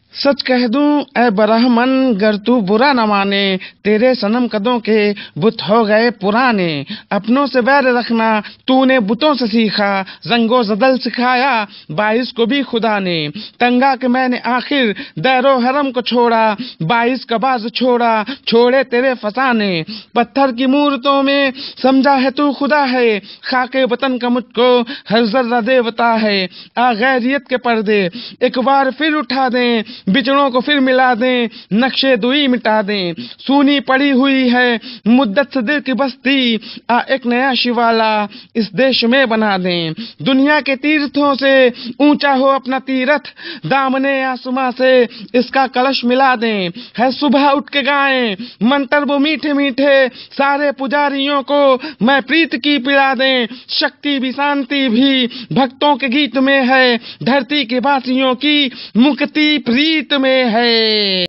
सच कह दूं ऐ ब्राह्मण, गर तू बुरा न माने, तेरे सनम कदों के बुत हो गए पुराने। अपनों से बैर रखना तूने बुतों से सीखा, जंगो जदल सिखाया 22 को भी खुदा ने। तंगा के मैंने आखिर दैरो हरम को छोड़ा, 22 का बाज छोड़ा, छोड़े तेरे फसाने। पत्थर की मूर्तों में समझा है तू खुदा है, खाके वतन का मुझको हर जर्रा देवता है। आ गैरियत के पर्दे एक बार फिर उठा दें, बिछड़ों को फिर मिला दें, नक्शे दुई मिटा दें। सूनी पड़ी हुई है मुद्दत से दिल की बस्ती, आ एक नया शिवाला इस देश में बना दें। दुनिया के तीर्थों से ऊंचा हो अपना तीरथ, दामने आसमां से इसका कलश मिला दें। है सुबह उठ के गाएं मंत्र वो मीठे मीठे, सारे पुजारियों को मैं प्रीत की पिला दें। शक्ति भी शांति भी भक्तों के गीत में है, धरती के वासियों की मुक्ति प्रीत में है।